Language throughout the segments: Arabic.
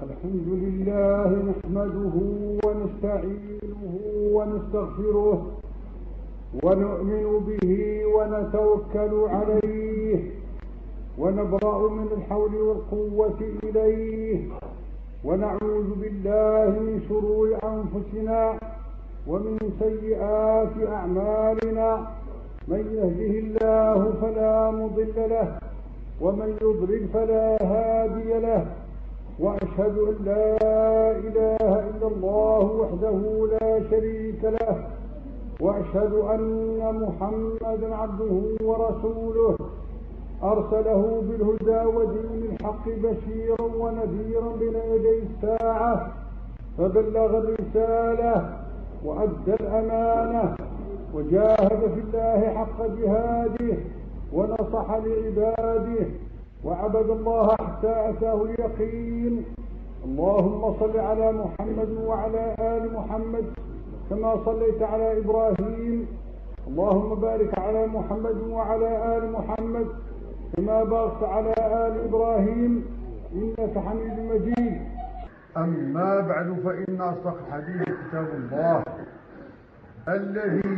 الحمد لله نحمده ونستعينه ونستغفره ونؤمن به ونتوكل عليه ونبرأ من الحول والقوة إليه ونعوذ بالله من شرور أنفسنا ومن سيئات أعمالنا. من يهده الله فلا مضل له ومن يضلل فلا هادي له، وأشهد أن لا إله إلا الله وحده لا شريك له، وأشهد أن محمدا عبده ورسوله أرسله بالهدى ودين الحق بشيرا ونذيرا بين يدي الساعة، فبلغ الرسالة وأدى الأمانة وجاهد في الله حق جهاده ونصح لعباده وعبد الله حتى أتاه اليقين. اللهم صل على محمد وعلى آل محمد كما صليت على إبراهيم. اللهم بارك على محمد وعلى آل محمد كما باركت على آل إبراهيم إنك حميد مجيد. أما بعد فإن أصدق الحديث كتاب الله الذي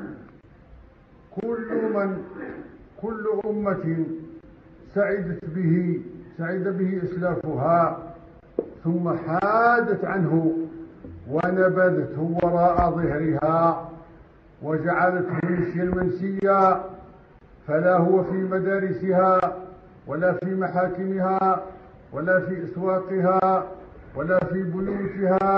كل أمة سعد به إسلافها ثم حادت عنه ونبذته وراء ظهرها وجعلته مشيا منسيا، فلا هو في مدارسها ولا في محاكمها ولا في أسواقها ولا في بيوتها،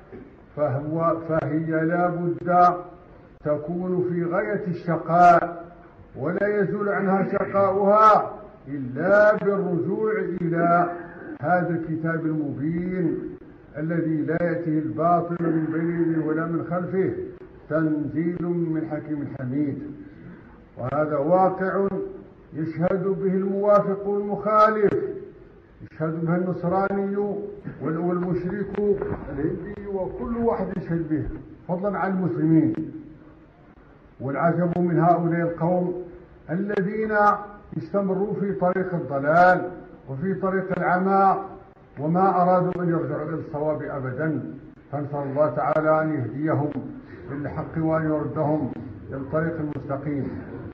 فهي لا بد تكون في غاية الشقاء، ولا يزول عنها شقاؤها إلا بالرجوع إلى هذا الكتاب المبين الذي لا يأتيه الباطل من بين يديه ولا من خلفه، تنزيل من حكيم حميد. وهذا واقع يشهد به الموافق والمخالف، يشهد به النصراني والمشرك الهندي وكل واحد يشهد به فضلا عن المسلمين. والعجب من هؤلاء القوم الذين استمروا في طريق الضلال وفي طريق العمى وما أرادوا أن يرجعوا إلى الصواب أبدا، فنسأل الله تعالى أن يهديهم للحق وأن يردهم إلى الطريق المستقيم.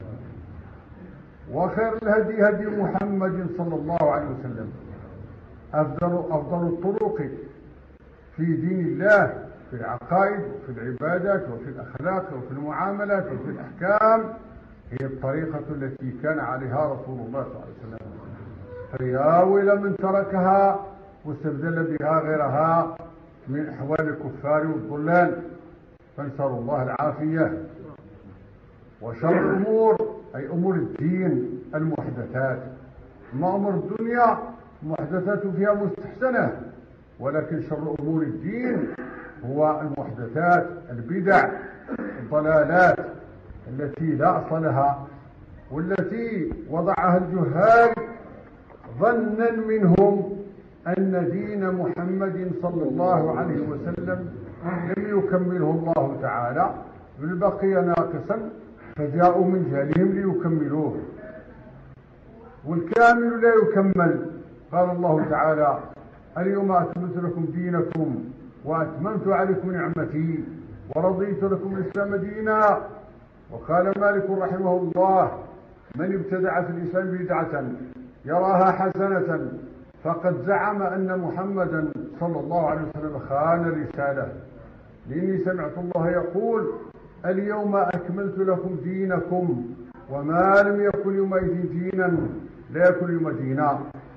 وخير الهدي هدي محمد صلى الله عليه وسلم، أفضل الطرق في دين الله، في العقائد وفي العبادات وفي الأخلاق وفي المعاملات وفي الأحكام، هي الطريقة التي كان عليها رسول الله صلى الله عليه وسلم، فيا ويل من تركها واستبدل بها غيرها من أحوال الكفار والضلال، فنسأل الله العافية. وشر الأمور أي أمور الدين المحدثات، أما أمور الدنيا المحدثات فيها مستحسنة، ولكن شر أمور الدين هو المحدثات، البدع، الضلالات التي لا أصل لها، والتي وضعها الجهال ظنا منهم أن دين محمد صلى الله عليه وسلم لم يكمله الله تعالى، بل بقي ناقصا، فجاءوا من جهلهم ليكملوه، والكامل لا يكمل. قال الله تعالى: اليوم أكملت لكم دينكم وأتممت عليكم نعمتي ورضيت لكم الإسلام دينا. وقال مالك رحمه الله: من ابتدع في الإسلام بدعة يراها حسنة فقد زعم أن محمدا صلى الله عليه وسلم خان الرسالة، لإني سمعت الله يقول: اليوم أكملت لكم دينكم، وما لم يكن يومئذ دينا لا يكن يوم دينا.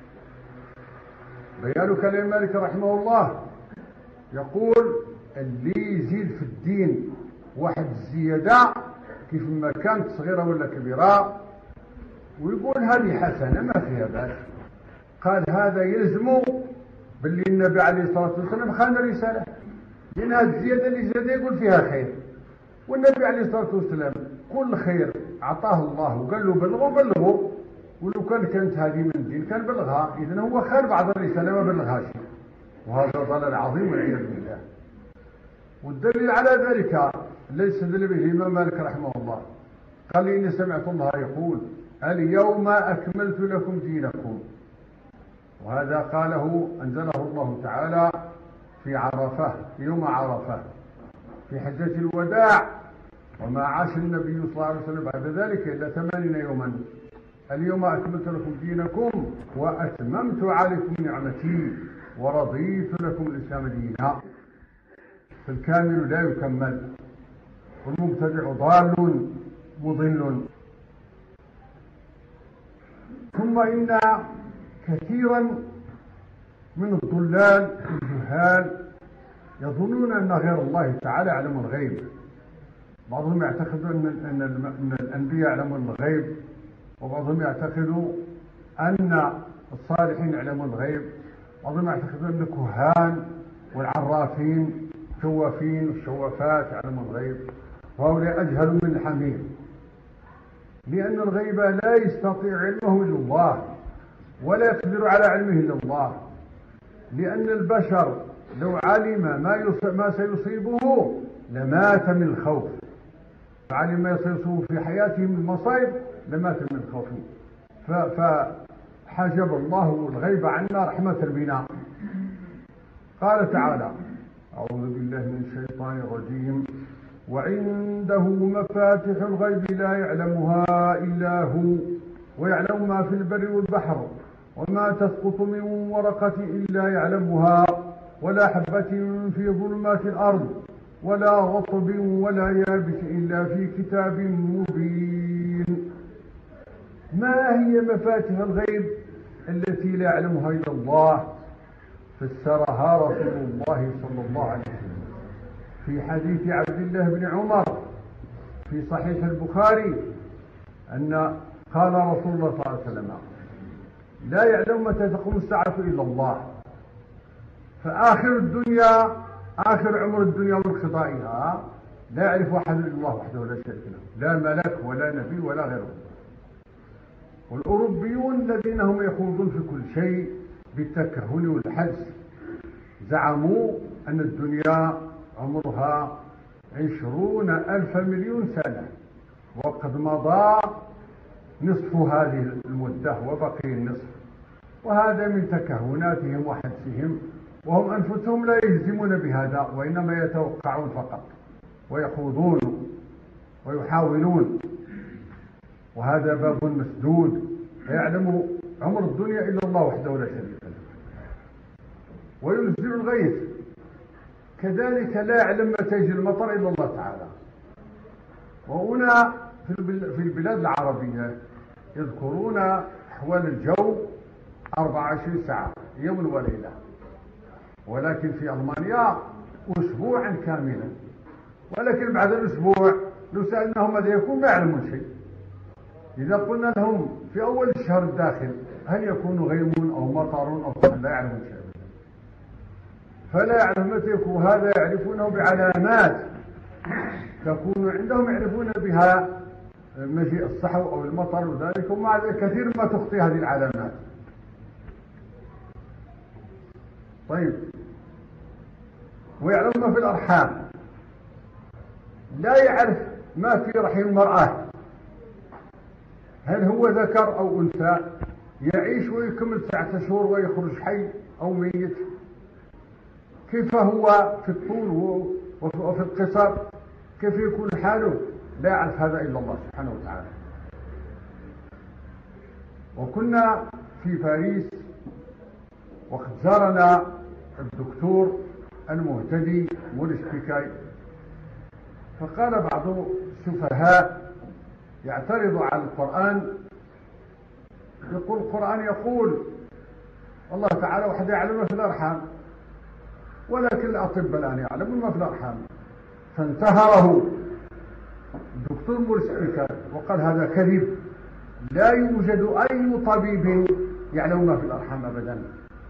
بيان كلام مالك رحمه الله يقول: اللي يزيد في الدين واحد الزيادة كيف ما كانت صغيرة ولا كبيرة ويقول هذه حسنة ما فيها بأس، قال هذا يلزم باللي النبي عليه الصلاة والسلام خان الرسالة، لأن هذه الزيادة اللي زيادة يقول فيها خير، والنبي عليه الصلاة والسلام كل خير أعطاه الله وقال له بلغوا، ولو كانت هذه من الدين كان بلغها، إذن هو خير بعض الرسالة ما بلغهاش، وهذا ضلال عظيم والعياذ بالله. والدليل على ذلك الذي استدل به الإمام مالك رحمه الله قال: إني سمعت الله يقول: اليوم أكملت لكم دينكم. وهذا قاله أنزله الله تعالى في عرفة، يوم عرفة في حجة الوداع. وما عاش النبي صلى الله عليه وسلم بعد ذلك إلا 80 يوما. اليوم أكملت لكم دينكم وأتممت عليكم نعمتي ورضيت لكم الإسلام دينا. فالكامل لا يكمل، والمبتدع ضال مضل. ثم إن كثيرا من الضلال الجهال يظنون أن غير الله تعالى يعلم الغيب. بعضهم يعتقد أن الأنبياء يعلمون الغيب، وبعضهم يعتقد أن الصالحين يعلمون الغيب، بعضهم يعتقد أن الكهان والعرافين الشوافين والشوافات يعلمون الغيب، وهؤلاء أجهل من الحمير، لأن الغيب لا يستطيع علمه إلا الله، ولا يقدر على علمه إلا الله. لأن البشر لو علم ما سيصيبه لمات من الخوف، علم ما سيصيبه في حياته من المصائب لمات من الخوف. فحجب الله الغيب عنا رحمة بنا. قال تعالى: أعوذ بالله من الشيطان الرجيم: وعنده مفاتح الغيب لا يعلمها إلا هو ويعلم ما في البر والبحر وما تسقط من ورقة إلا يعلمها ولا حبة في ظلمات الأرض ولا رطب ولا يابس إلا في كتاب مبين. ما هي مفاتح الغيب التي لا يعلمها إلا الله؟ فسرها رسول الله صلى الله عليه وسلم في حديث عبد الله بن عمر في صحيح البخاري أن قال رسول الله صلى الله عليه وسلم: لا يعلم متى تقوم الساعة إلا الله. فآخر الدنيا، آخر عمر الدنيا وانقضائها لا يعرف أحد إلا الله وحده لا شريك له، لا ملك ولا نبي ولا غيره. والأوروبيون الذين هم يخوضون في كل شيء بالتكهن والحدس زعموا أن الدنيا عمرها 20,000 مليون سنة، وقد مضى نصف هذه المدة وبقي النصف. وهذا من تكهناتهم وحدسهم، وهم أنفسهم لا يجزمون بهذا، وإنما يتوقعون فقط ويخوضون ويحاولون. وهذا باب مسدود، لا يعلم عمر الدنيا إلا الله وحده لا شريك له. وينزل الغيث كذلك لا يعلم متى يجي المطر إلا الله تعالى. وهنا في البلاد العربية يذكرون أحوال الجو 24 ساعة يوم وليلة، ولكن في ألمانيا أسبوعا كاملا. ولكن بعد الأسبوع لو سألناهم ماذا يكون ما يعلمون شيء. إذا قلنا لهم في أول الشهر الداخل هل يكون غيم أو مطر أو لا يعلمون شيء، فلا يعلم متى يكون. هذا يعرفونه بعلامات تكون عندهم، يعرفون بها مجيء الصحو أو المطر وذلك، ومع ذلك كثير ما تخطي هذه العلامات. طيب، ويعلم ما في الأرحام، لا يعرف ما في رحم المرأة، هل هو ذكر أو أنثى، يعيش ويكمل 9 شهور ويخرج حي أو ميت، كيف هو في الطول وفي القصر، كيف يكون حاله، لا يعرف هذا إلا الله سبحانه وتعالى. وكنا في باريس وقد زارنا الدكتور المهتدي موريس بيكاي، فقال بعض السفهاء يعترض على القرآن، يقول القرآن يقول الله تعالى وحده يعلم ما في الأرحام، ولكن الأطباء الآن يعلمون ما في الأرحام. فانتهره الدكتور موريس بيكاي وقال هذا كذب، لا يوجد أي طبيب يعلم ما في الأرحام أبدا.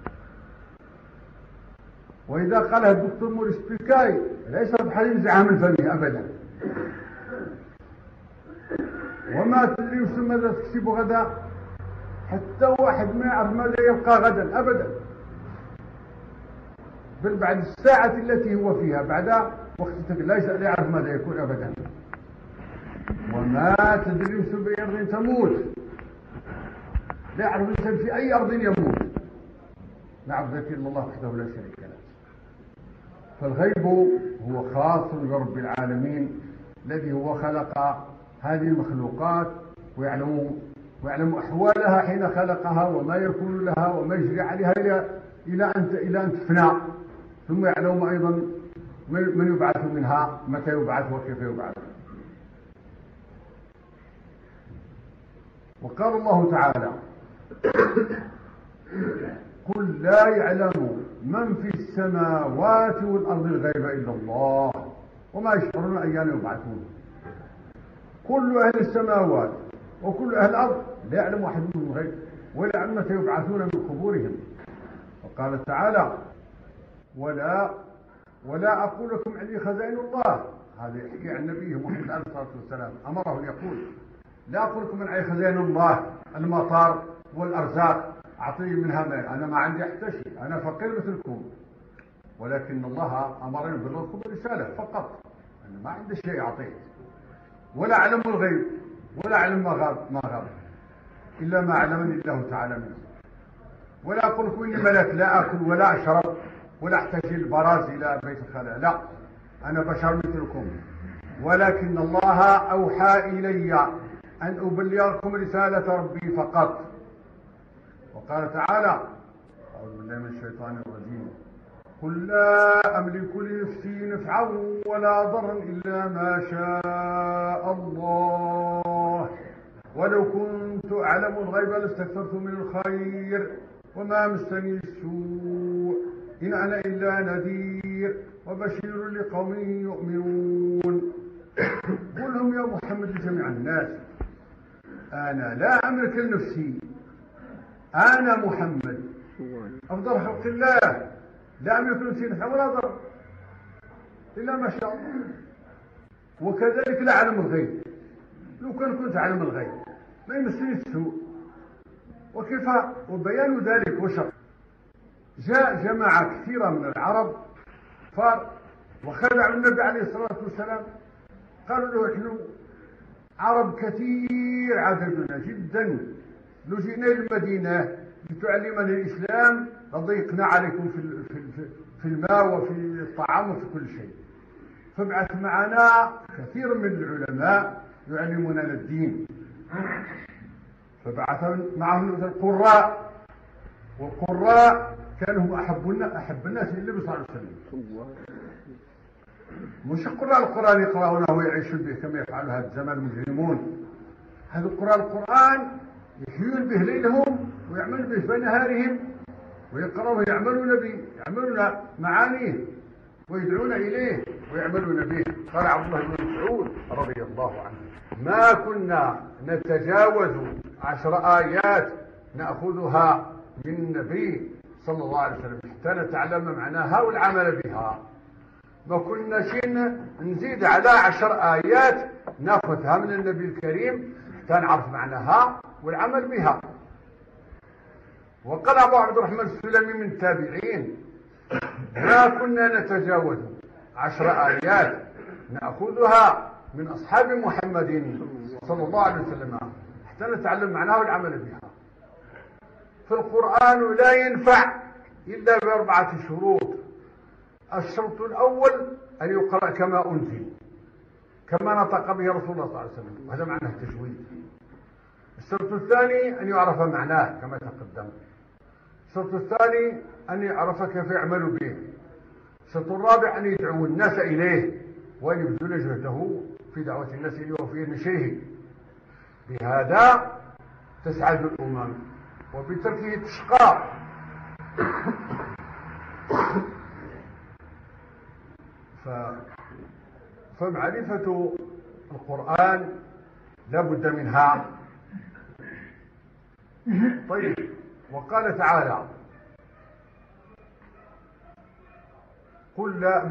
وإذا قالها الدكتور موريس بيكاي ليس بحال ينزعها من فمه أبدا. وما تدري ماذا تكسب غدا، حتى واحد ما يعرف ماذا يبقى غدا أبدا، بل بعد الساعة التي هو فيها بعد وقت ليس لا يعرف ماذا يكون أبدا. وما تدري نفس بأي أرض تموت، لا يعرف الإنسان في أي أرض يموت. نعبد إلا الله وحده لا شريك له. فالغيب هو خاص برب العالمين الذي هو خلق هذه المخلوقات ويعلم أحوالها حين خلقها وما يكون لها وما يجري عليها إلى أن تفنى، ثم يعلم أيضا من يبعث منها، متى يبعث وكيف يبعث. وقال الله تعالى: قل لا يعلم من في السماوات والأرض الغيب إلا الله وما يشعرون أيان يبعثون. كل أهل السماوات وكل أهل الأرض لا يعلم أحد منهم الغيب ولا يعلم متى يبعثون من قبورهم. وقال تعالى: ولا أقول لكم عندي خزائن الله. هذا يحكي عن نبيه محمد عليه الصلاة والسلام، أمره أن يقول: لا أقول لكم عندي خزائن الله، المطار والأرزاق أعطيه منها مال، أنا ما عندي حتى شيء، أنا فقير مثلكم، ولكن الله أمرني ببلغكم الرسالة فقط، أنا ما عندي شيء أعطيه. ولا أعلم الغيب ولا أعلم ما غاب إلا ما علمني الله تعالى منه. ولا أقول لكم إني ملك، لا أكل ولا أشرب ولا أحتاج البراز إلى بيت الخلاء، لا، أنا بشر مثلكم، ولكن الله أوحى إلي أن أبلغكم رسالة ربي فقط. وقال تعالى: أعوذ بالله من الشيطان الرجيم: قل لا أملك لنفسي نفعا ولا ضرا إلا ما شاء الله، ولو كنت أعلم الغيب لاستكثرت من الخير وما مسني السوء إن أنا إلا نذير وبشير لقوم يؤمنون. قل لهم يا محمد لجميع الناس: أنا لا أملك لنفسي، أنا محمد أفضل خلق الله، لا أملك لنفسي نفعا ولا ضرا إلا ما شاء الله. وكذلك لا أعلم الغيب، لو كنت أعلم الغيب ما يمسني السوء. وكيف وبيان ذلك وشر؟ جاء جماعة كثيرة من العرب وخدعوا النبي عليه الصلاة والسلام، قالوا له: نحن عرب كثير عددنا جدا، لو جئنا للمدينة لتعلمنا الإسلام لضيقنا عليكم في الماء وفي الطعام وفي كل شيء، فابعث معنا كثير من العلماء يعلموننا الدين. فبعث معهم القراء، والقراء كانوا هم أحب الناس للنبي صلى الله عليه وسلم، مش قراء القرآن يقرأونه ويعيشون به كما يفعل هذا الزمان المجرمون. هذا القرآن يحيون به ليلهم ويعملون به في نهارهم، ويقرأوه يعملون معانيه ويدعون إليه ويعملون به. قال عبد الله بن مسعود رضي الله عنه: ما كنا نتجاوز 10 آيات نأخذها من النبي صلى الله عليه وسلم حتى نتعلم معناها والعمل بها، ما كنا شيء نزيد على 10 آيات نأخذها من النبي الكريم حتى نعرف معناها والعمل بها. وقال أبو عبد الرحمن السلمي من التابعين: ما كنا نتجاوز 10 آيات نأخذها من أصحاب محمد صلى الله عليه وسلم حتى نتعلم معناها والعمل بها. فالقرآن لا ينفع إلا ب4 شروط. الشرط الأول أن يقرأ كما أنزل، كما نطق به رسول الله صلى الله عليه وسلم، وهذا معناه التجويد. الشرط الثاني أن يعرف معناه كما تقدم. الشرط الثاني أن يعرف كيف يعمل به. الشرط الرابع أن يدعو الناس إليه وأن يبذل جهده في دعوة الناس إليه وفي نشره. بهذا تسعد الأمم وبتركه تشقى. فمعرفة القرآن لا بد منها. طيب، وقال تعالى: قل لا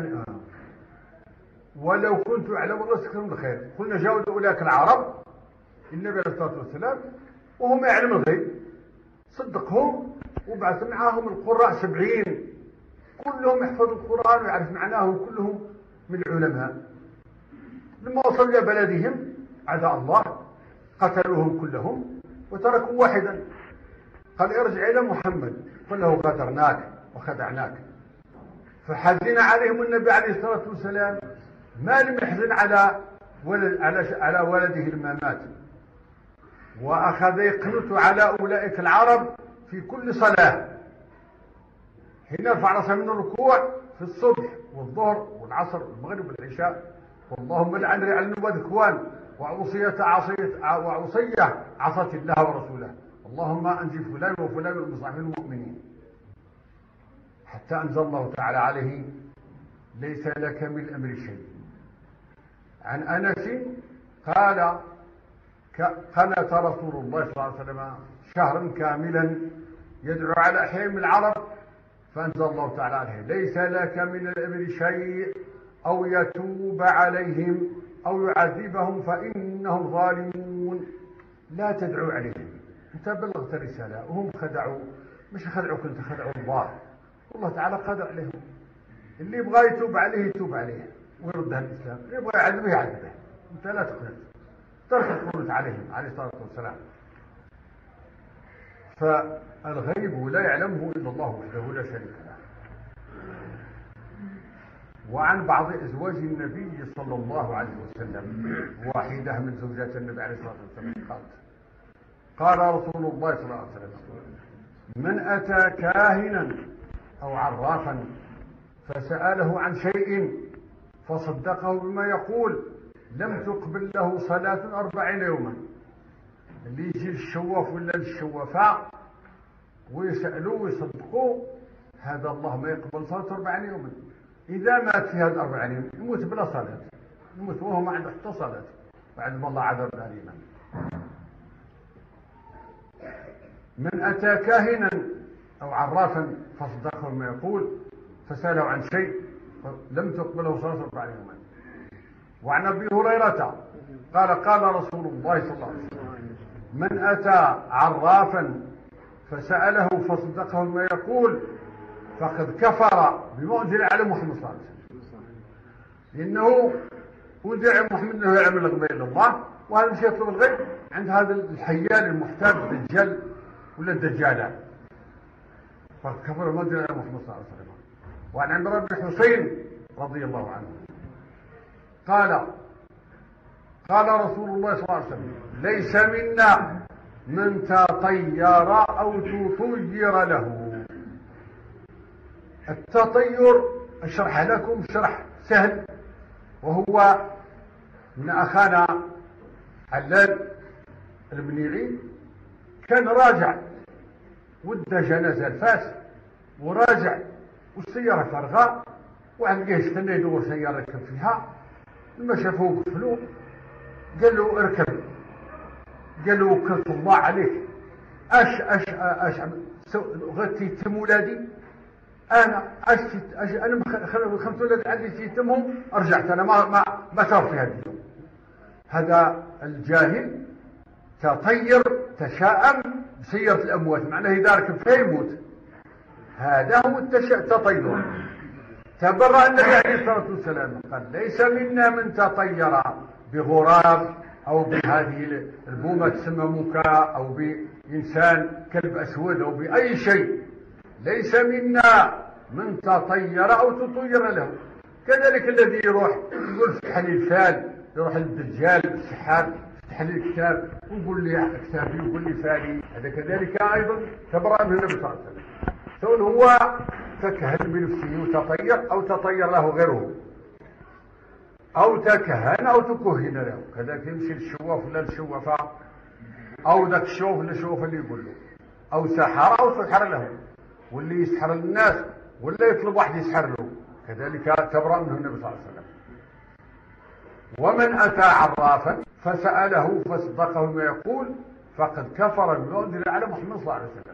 ولو كنت أعلم الله استكثرت من الخير. قلنا جاوز أولئك العرب النبي عليه الصلاة والسلام وهم يعلم الغيب، صدقهم وبعث معهم القراء 70 كلهم يحفظوا القرآن ويعرف معناه، كلهم من العلماء. لما وصلوا إلى بلدهم أعداء الله قتلوهم كلهم وتركوا واحدا، قال: ارجع إلى محمد قل له غدرناك وخدعناك. فحزن عليهم النبي عليه الصلاة والسلام، ما لم يحزن على ولده لما مات، وأخذ يقنط على أولئك العرب في كل صلاة، حين يرفع رأسه من الركوع في الصبح والظهر والعصر والمغرب والعشاء: اللهم لعن رعل وذكوان وعصية عصت الله ورسوله، اللهم أنجي فلان وفلان ومصاحب المؤمنين، حتى أنزل الله تعالى عليه: ليس لك من الأمر شيء. عن أنس قال: قنت رسول الله صلى الله عليه وسلم شهرا كاملا يدعو على أحياء من العرب، فأنزل الله تعالى عليه: ليس لك من الأمر شيء أو يتوب عليهم أو يعذبهم فإنهم ظالمون. لا تدعو عليهم، أنت بلغت الرسالة وهم خدعوا، مش خدعوك أنت، خدعوا الله، والله تعالى قادر عليهم. اللي يبغى يتوب عليه يتوب عليه ويردها الإسلام، اللي يبغى يعذبه يعذبه، أنت لا تقنط، ترك القنوط عليهم عليه الصلاة والسلام. فالغيب لا يعلمه إلا الله وحده لا شريك له. وعن بعض أزواج النبي صلى الله عليه وسلم، واحدة من زوجات النبي عليه الصلاة والسلام قالت: قال رسول الله صلى الله عليه وسلم: من أتى كاهنا أو عرافا فسأله عن شيء فصدقه بما يقول لم تقبل له صلاة 40 يوما. اللي يجي للشواف ولا للشوافة ويسألوه ويصدقوه، هذا الله ما يقبل صلاة 40 يوما. إذا مات في هذا 40 يوم يموت بلا صلاة، يموت وهو ما عنده حتى صلاة، بعد ما الله عذر أليما. من أتى كاهنا أو عرافا فصدقه بما يقول فسأله عن شيء لم تقبله صلاة 40 يوما. وعن أبي هريرة قال: قال رسول الله صلى الله عليه وسلم: من أتى عرافا فسأله فصدقه بما يقول فقد كفر بما أنزل على محمد صلى الله عليه وسلم. لأنه ودع محمد أنه يعلم الغيب إلا الله، وهذا مش يطلب الغيب عند هذا الحيال المحتاج الدجال ولا الدجالة، فقد كفر بما أنزل على محمد صلى الله عليه وسلم. وعن عمران بن حسين رضي الله عنه قال: قال رسول الله صلى الله عليه وسلم: ليس منا من تطير أو تطير له. التطير أشرح لكم شرح سهل، وهو من أخانا علال المنيعي كان راجع وده جنازة الفاس وراجع والسيارة فارغة، وعند جه استنى يدور سيارة يركب فيها، لما شافوه قفلوه قال له: اركب. قال له: وكلت الله عليك، اش غتي تم ولادي، انا انا 5 ولاد عندي يتمهم، رجعت انا ما صار في هذا اليوم. هذا الجاهل تطير تشاءم بسيارة الاموات، معناه اذا ركب فيها يموت. هذا هو التطير. تبرأ النبي عليه الصلاة والسلام قال: ليس منا من تطير بغراب أو بهذه البومة تسمى مكاء أو بإنسان كلب أسود أو بأي شيء. ليس منا من تطير أو تطير له. كذلك الذي يروح يقول افتح لي الفال، يروح للدجال السحار افتح لي الكتاب ويقول لي كتابي ويقول لي فالي، هذا كذلك أيضا تبرأ من النبي صلى الله عليه وسلم. سواء هو تكهن بنفسه وتطير أو تطير له غيره، أو تكهن أو تكهن له. كذلك يمشي للشواف ولا للشوافة، أو ذاك الشوف ولا الشوافة اللي يقول له، أو سحر أو سحر له، واللي يسحر الناس ولا يطلب واحد يسحر له، كذلك تبرأ منه النبي صلى الله عليه وسلم. ومن أتى عرافا فسأله فصدقه بما يقول فقد كفر بما أنزل على محمد صلى الله عليه وسلم.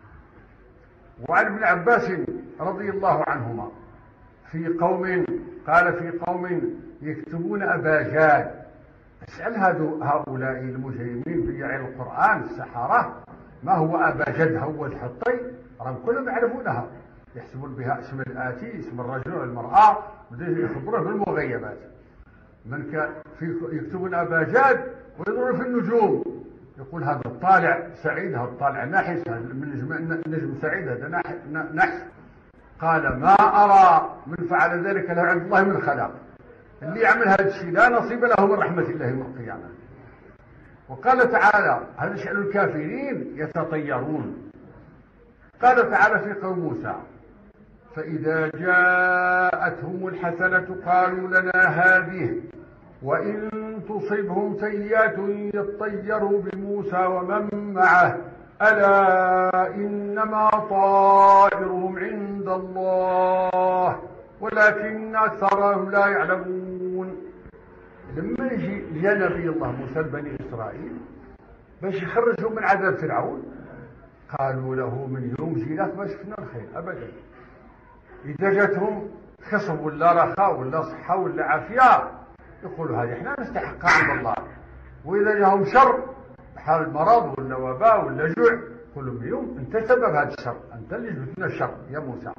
وعن ابن عباس رضي الله عنهما في قوم قال: في قوم يكتبون أباجاد. اسأل هؤلاء المجرمين بيع القرآن السحرة ما هو أباجد، هو الحطي، راهم كلهم يعرفونها، يحسبون بها اسم الآتي، اسم الرجل والمرأة، بدأوا يخبرون بالمغيبات. من كان يكتبون أباجاد وينظرون في النجوم يقول هذا الطالع سعيد، هذا الطالع نحس، هذا النجم سعيد، هذا نحس. قال ما أرى من فعل ذلك له عند الله من خلاق، اللي يعمل هذا الشيء لا نصيب له من رحمة الله يوم القيامة. وقال تعالى هذا شأن الكافرين يتطيرون. قال تعالى في قوم موسى فإذا جاءتهم الحسنة قالوا لنا هذه وإن تصبهم سيئة يطيروا بموسى ومن معه ألا إنما طائرهم عند الله ولكن أكثرهم لا يعلمون. لما يجي نبي الله موسى بني إسرائيل باش يخرجوا من عذاب فرعون قالوا له من يوم جيناك ما شفنا الخير أبدا. إذا جاتهم خصب ولا رخاء ولا صحة ولا عافية يقولوا هذه احنا نستحقها عند الله، وإذا جاهم شر بحال المرض ولا وباء ولا جوع يقولوا اليوم انت سبب هذا الشر، انت اللي جبت لنا الشر يا موسى.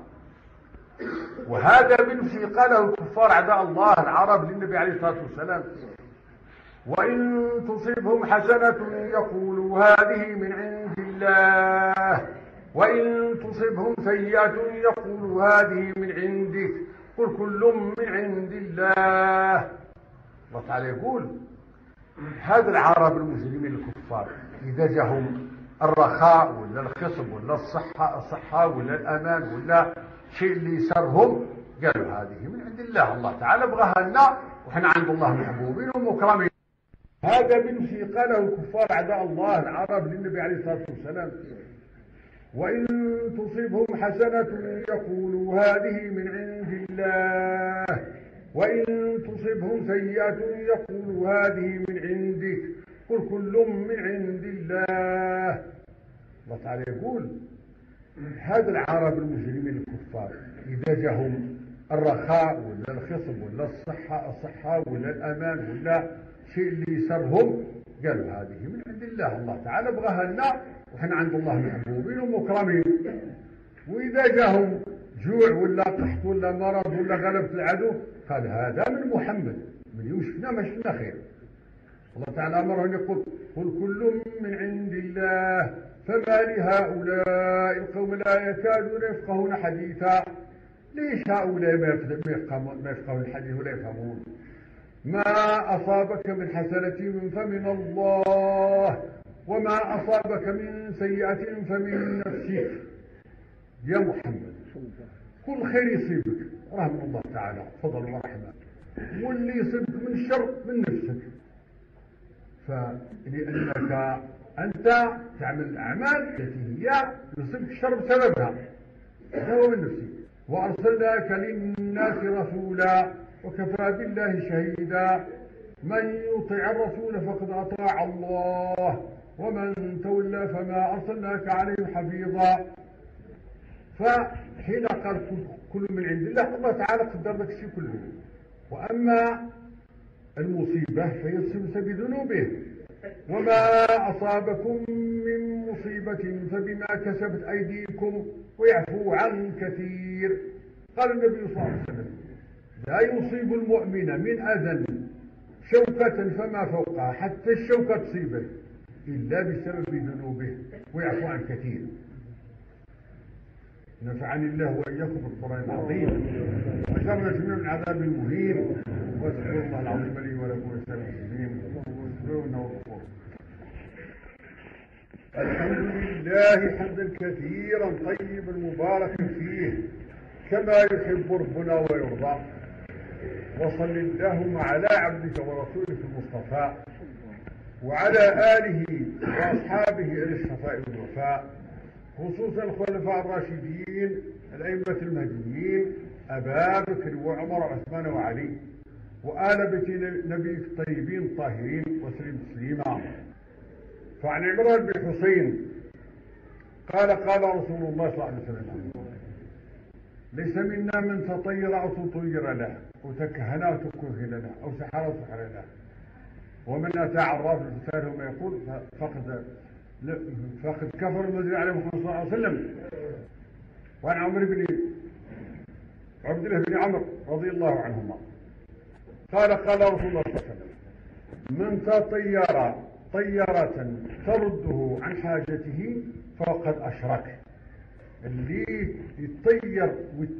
وهذا بنفسه قاله الكفار أعداء الله العرب للنبي عليه الصلاة والسلام. وإن تصيبهم حسنة يقولوا هذه من عند الله وإن تصبهم سيئة يقولوا هذه من عندك قل كل من عند الله. الله تعالى يقول هذا العرب المسلمين الكفار إذا جاهم الرخاء ولا الخصب ولا الصحة ولا الأمان ولا شيء اللي يسرهم قالوا هذه من عند الله، الله تعالى بغاها لنا وحنا عند الله محبوبين ومكرمين. هذا بنفسه قاله الكفار أعداء الله العرب للنبي عليه الصلاة والسلام. وإن تصيبهم حسنة يقولوا هذه من عند الله وإن تصبهم سيئة يقولوا هذه من عندك قل كل من عند الله. الله تعالى يقول هذا العرب المسلمين الكفار إذا جاهم الرخاء ولا الخصب ولا الصحة ولا الأمان ولا شيء اللي يسرهم قالوا هذه من عند الله، الله تعالى بغاها لنا وحنا عند الله محبوبين ومكرمين. وإذا جاهم جوع ولا قحط ولا مرض ولا غلبة العدو قال هذا من محمد، من يوم شفنا ما شفنا خير. الله تعالى أمره أن يقول قل كل من عند الله فما لهؤلاء القوم لا يكادون يفقهون حديثا. ليش هؤلاء ما يفقهون الحديث ولا يفهمون؟ ما أصابك من حسنة فمن الله وما أصابك من سيئة فمن نفسك. يا محمد كل خير يصيبك راه من الله تعالى فضل ورحمة، واللي يصيبك من الشر من نفسك. فلأنك أنت تعمل الأعمال التي هي يصيبك الشر بسببها، هذا هو من نفسك. وأرسلناك للناس رسولا وكفى بالله شهيدا من يطع الرسول فقد أطاع الله ومن تولى فما أرسلناك عليهم حفيظا. فحين قال كل من عند الله الله تعالى قدر لك الشيء كله. وأما المصيبة فهي بذنوبه وما أصابكم من مصيبة فبما كسبت أيديكم ويعفو عن كثير. قال النبي صلى الله عليه وسلم لا يصيب المؤمن من أذى شوكة فما فوقها حتى الشوكة تصيبه إلا بسبب ذنوبه ويعفو عن كثير. نفعني الله وإياكم بالقرآن العظيم وأجرنا جميعا من عذاب المهين واذكروا الله العظيم لي ولكم ولسائر المسلمين واذكروا إنه غفور. الحمد لله حمدا كثيرا طيبا مباركا فيه كما يحب ربنا ويرضى. وصل اللهم على عبدك ورسولك المصطفى وعلى آله وأصحابه إلى الشفاء والوفاء، خصوصا الخلفاء الراشدين الأئمة المهديين أبا بكر وعمر وعثمان وعلي وآل بيت نبيك الطيبين الطاهرين وسلم تسليما. فعن عمران بن حسين قال قال رسول الله صلى الله عليه وسلم ليس منا من تطير أو تطير له أو تكهن أو تكهن له أو سحر أو سحر له ومن أتى عراف لسانه ما يقول فقد كفر النبي عليه محمد صلى الله عليه وسلم. وعن عمر بن عبد الله بن عمرو رضي الله عنهما قال قال رسول الله صلى الله عليه وسلم من تطير طيارة ترده عن حاجته فقد أشرك. اللي يطير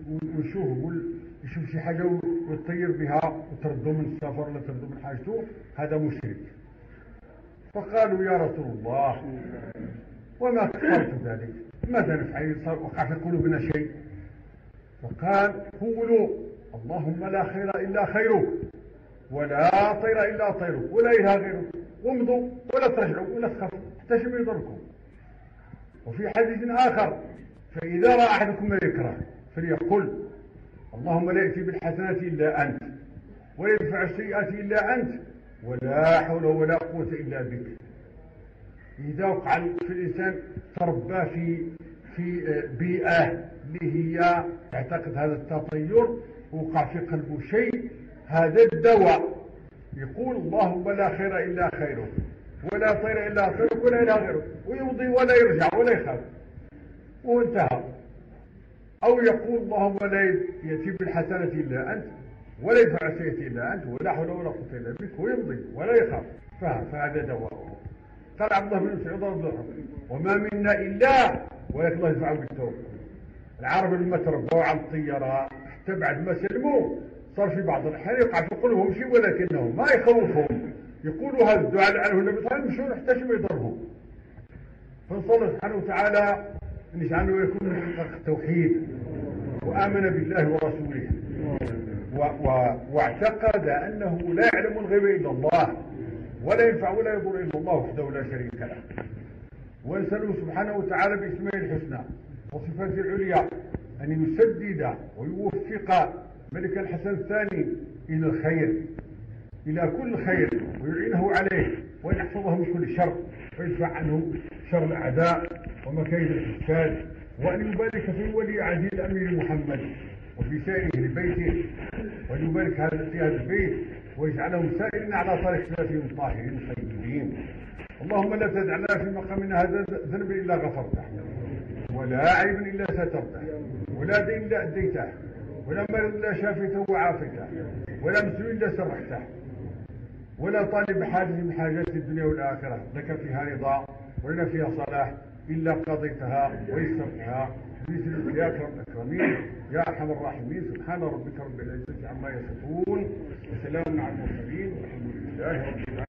يشوف شي حاجة ويطير بها وترده من السفر ولا ترده من حاجته، هذا مشرك. فقالوا يا رسول الله وما كفرت ذلك، ماذا نفعل؟ وقع في قلوبنا شيء. فقال قولوا اللهم لا خير إلا خيرك ولا طير إلا طيرك ولا إله غيرك، وامضوا ولا ترجعوا ولا تخافوا حتى شيء يضركم. وفي حديث آخر فإذا رأى أحدكم ما يكره فليقل اللهم لا يأتي بالحسنات إلا أنت ولا يدفع السيئات إلا أنت ولا حول ولا قوة إلا بك. إذا وقع في الإنسان تربى في بيئة اللي هي تعتقد هذا التطير، وقع في قلبه شيء، هذا الدواء. يقول اللهم لا خير إلا خيرك ولا طير إلا طيرك ولا إله غيرك، ويمضي ولا يرجع ولا يخاف وانتهى. أو يقول اللهم لا يأتي بالحسنة إلا أنت ولا يدفع السيئة إلا أنت ولا حول ولا قوة إلا بك، ويمضي ولا يخاف، فهذا دواء. قال عبد الله بن مسعود رضي الله عنه وما منا إلا ولكن الله يدفع بالتوكل. العرب لما تربوا على الطيرة حتى بعد ما سلموا صار في بعض الأحيان يقع في قلوبهم شيء ولكنهم ما يخوفهم، يقولوا هذا الدعاء اللي عنه النبي صلى الله عليه وسلم حتى شيء ما يضرهم. فنصلي سبحانه وتعالى أن يجعله يكون من حقق التوحيد وآمن بالله ورسوله واعتقد أنه لا يعلم الغيب إلا الله ولا ينفع ولا يضر إلا الله وحده لا شريك له. ونسأله سبحانه وتعالى باسمه الحسنى وصفاته العليا أن يسدد ويوفق ملك الحسن الثاني إلى الخير، إلى كل خير، ويعينه عليه وأن يحفظه من كل شر ويدفع عنه شر الأعداء ومكايد الحساد، وأن يبارك في ولي عهده الأمير محمد وفي سائر أهل بيته، وأن يبارك في هذا البيت ويجعلهم سائرين على طريق سلفهم الطاهرين الطيبين. اللهم لا تدع لنا في مقامنا هذا ذنب إلا غفرته ولا عيب إلا سترته ولا دين إلا أديته ولا مرض إلا شافيته وعافيته ولا مسلم إلا سرحته ولا طالب حاجة من حاجات الدنيا والآخرة لك فيها رضا ولنا فيها صلاح إلا قضيتها ويسرتها بإذنك يا أكرم الأكرمين يا أرحم الراحمين. سبحان ربك رب العزة عما يصفون وسلام على المرسلين والحمد لله رب العالمين.